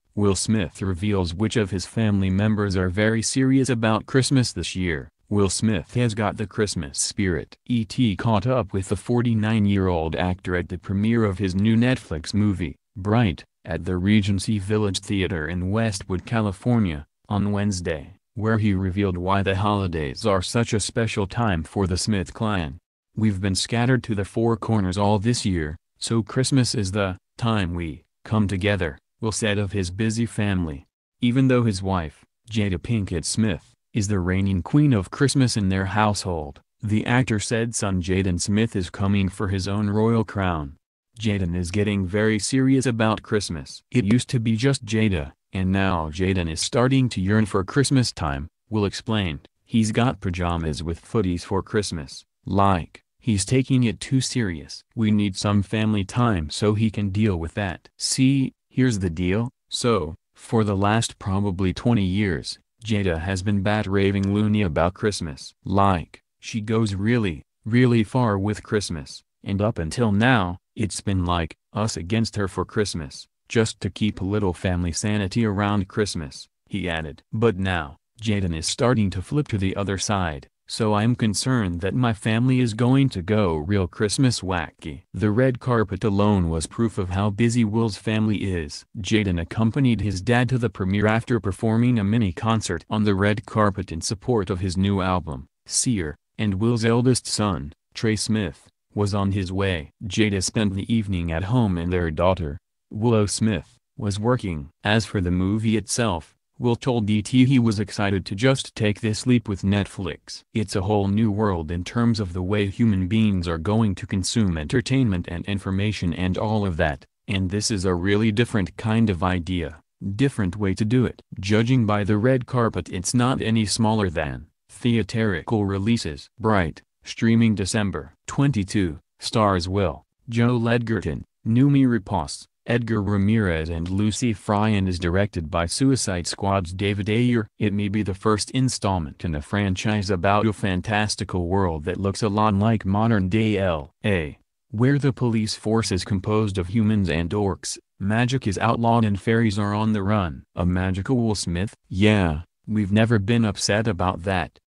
Will Smith reveals which of his family members are very serious about Christmas this year. Will Smith has got the Christmas spirit. E.T. caught up with the 49-year-old actor at the premiere of his new Netflix movie, Bright, at the Regency Village Theater in Westwood, California, on Wednesday, where he revealed why the holidays are such a special time for the Smith clan. "We've been scattered to the four corners all this year, so Christmas is the time we come together," Will said of his busy family. Even though his wife, Jada Pinkett Smith, is the reigning queen of Christmas in their household, the actor said son Jaden Smith is coming for his own royal crown. "Jaden is getting very serious about Christmas. It used to be just Jada, and now Jaden is starting to yearn for Christmas time," Will explained. "He's got pajamas with footies for Christmas, like, he's taking it too serious. We need some family time so he can deal with that. See, here's the deal, so, for the last probably 20 years, Jada has been bat-raving loony about Christmas. Like, she goes really, really far with Christmas, and up until now, it's been like, us against her for Christmas, just to keep a little family sanity around Christmas," he added. "But now, Jaden is starting to flip to the other side, so I'm concerned that my family is going to go real Christmas wacky." The red carpet alone was proof of how busy Will's family is. Jaden accompanied his dad to the premiere after performing a mini-concert on the red carpet in support of his new album, Seer, and Will's eldest son, Trey Smith, was on his way. Jada spent the evening at home and their daughter, Willow Smith, was working. As for the movie itself, Will told E.T. he was excited to just take this leap with Netflix. "It's a whole new world in terms of the way human beings are going to consume entertainment and information and all of that, and this is a really different kind of idea, different way to do it. Judging by the red carpet, it's not any smaller than theatrical releases." Bright, streaming December 22, stars Will, Joel Edgerton, Noomi Rapace, Edgar Ramirez and Lucy Fry, and is directed by Suicide Squad's David Ayer. It may be the first installment in a franchise about a fantastical world that looks a lot like modern-day L.A., where the police force is composed of humans and orcs, magic is outlawed and fairies are on the run. A magical Will Smith? "Yeah, we've never been upset about that.